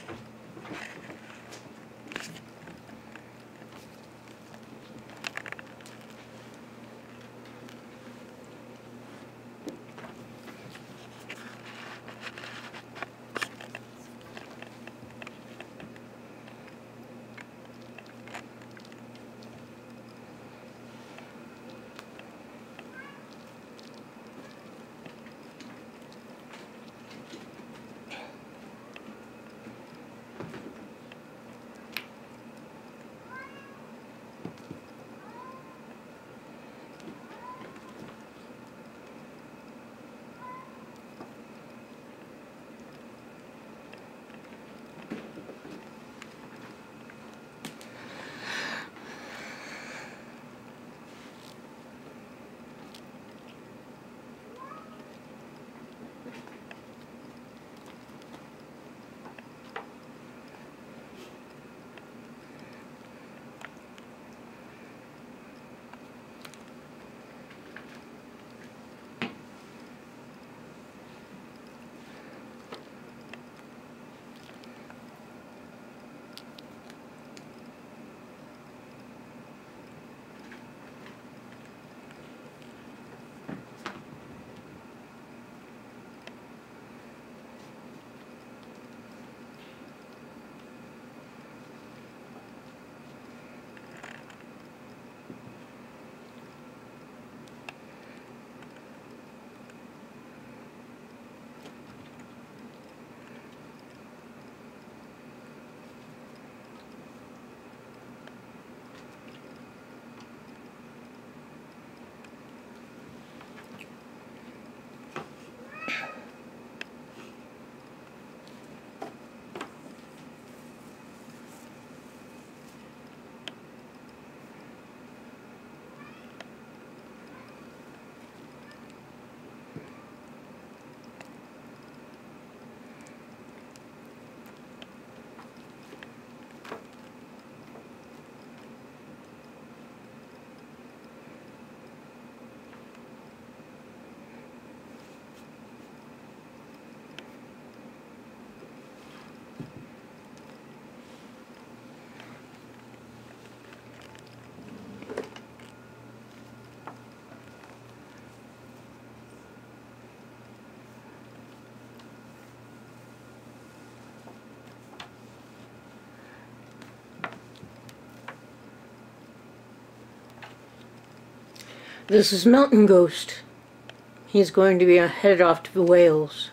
This is Mountain Ghost. He's going to be headed off to Wales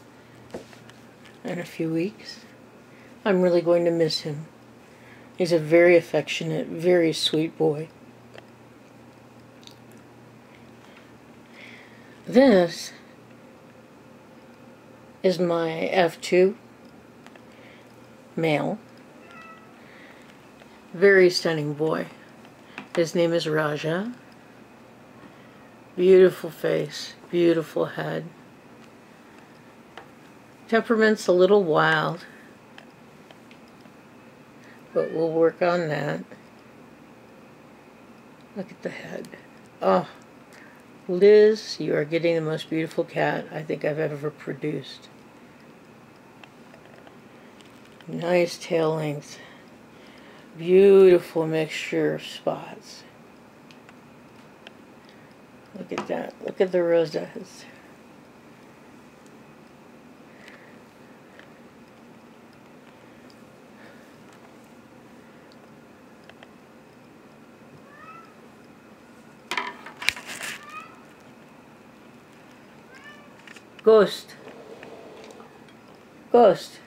in a few weeks. I'm really going to miss him. He's a very affectionate, very sweet boy. This is my F2 male. Very stunning boy. His name is Raja. Beautiful face, beautiful head. Temperament's a little wild, but we'll work on that. Look at the head. Oh, Liz, you are getting the most beautiful cat I think I've ever produced. Nice tail length. Beautiful mixture of spots. Look at that. Look at the rosettes. Ghost. Ghost.